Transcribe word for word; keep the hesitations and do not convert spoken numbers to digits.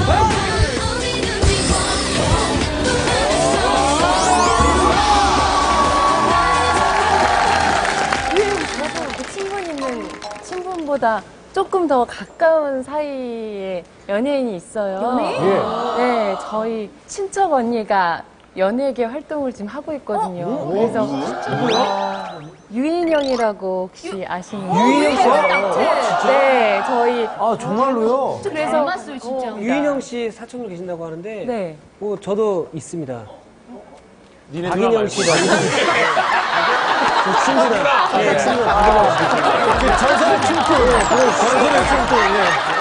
저도 그 친분 있는 친분보다 조금 더 가까운 사이에 연예인이 있어요. 연예인? 네, 저희 친척 언니가 연예계 활동을 지금 하고 있거든요. 어? 그래서 어, 유인영이라고 혹시 아시는 유인영 씨요? 네, 저희 아, 정말로요? 그래서 닮았어요, 진짜. 어, 유인영 씨 사촌으로 계신다고 하는데 네. 뭐 저도 있습니다. 니네 박인영 씨, 박인영 씨. 저 친구다. 네, 친구다. 박인영 씨. 전설의 춤꾼. 전설의 춤꾼. 네.